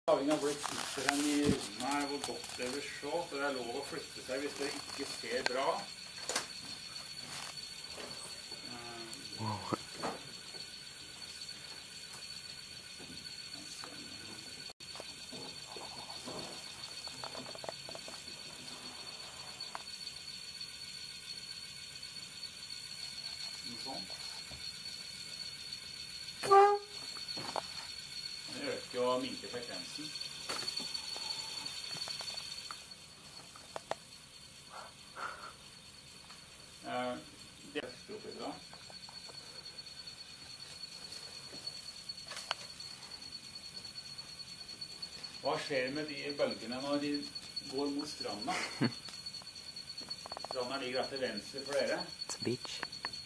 Avhengig av hvor det sitter hen i rommet her, hvor godt dere vil se, så det er lov å flytte seg hvis dere ikke ser bra. Sånn. Det øker jo og minker frekvensen. Det er stort i dag. Hva skjer med de bølgene når de går mot stranda? Stranda ligger rett til venstre for dere. It's a beach.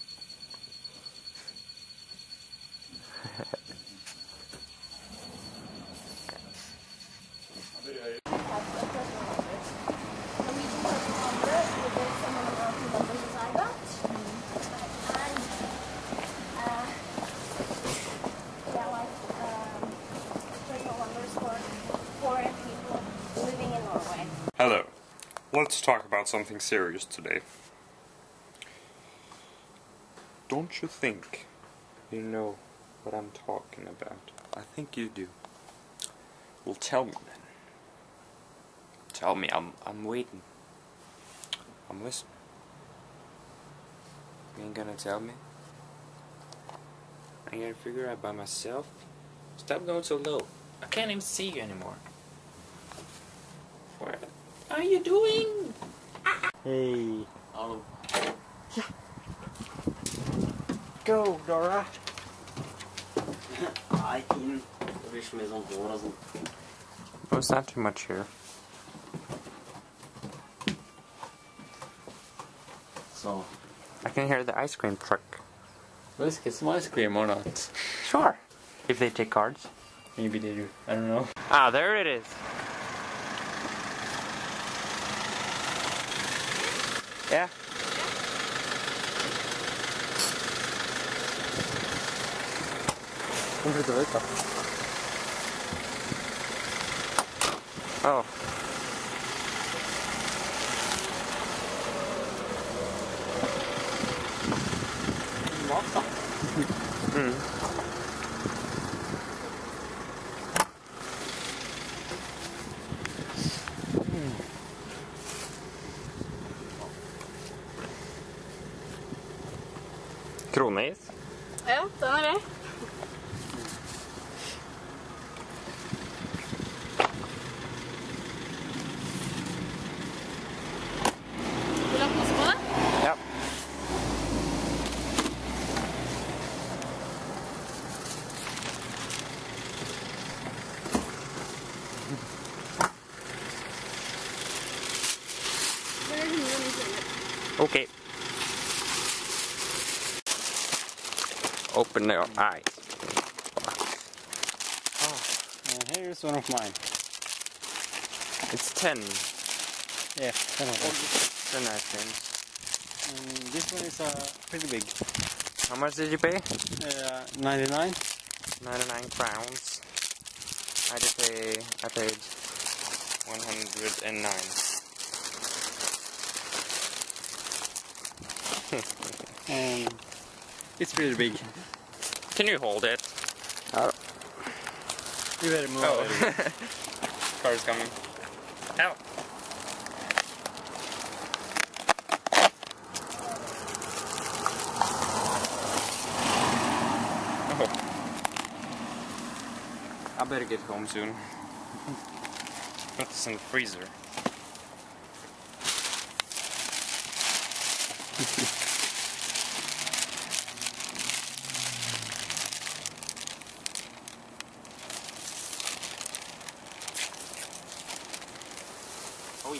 Hello. Let's talk about something serious today. Don't you think you know what I'm talking about? I think you do. Well, tell me then. Tell me, I'm waiting. I'm listening. You ain't gonna tell me? I gotta figure out by myself. Stop going so low. I can't even see you anymore. What are you doing? Hey. Hallo. Yeah. Go, Dora. Nei, inn. Det blir så mye sånn hår og sånn. Oh, it's not too much here. So, I can hear the ice cream truck. let's get some ice cream or not? Sure. If they take cards. Maybe they do. I don't know. Ah, there it is. Yeah. Oh. Kroneis? Ja, den er grei. Vil du ha pose på det? Ja. Det er 109 kroner. Okay. Open your eyes. Here's one of mine. It's 10. Yeah, 10 of them. 10 ice creams. And this one is pretty big. How much did you pay? 99. 99 crowns. I paid 109. And it's pretty big. Can you hold it? You better move Oh. it. Car's coming. Help! Oh. I better get home soon. Put this in the freezer. Oi.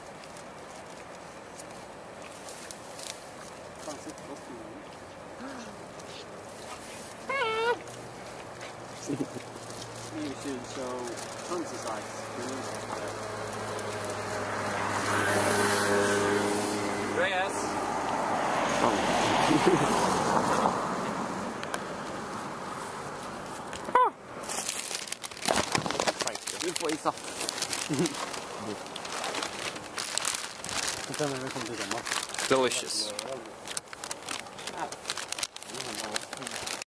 Fancy coffee. Maybe we should show tons of size. Andreas! Du får isa. Sen när vi kommer till sommar. Delicious.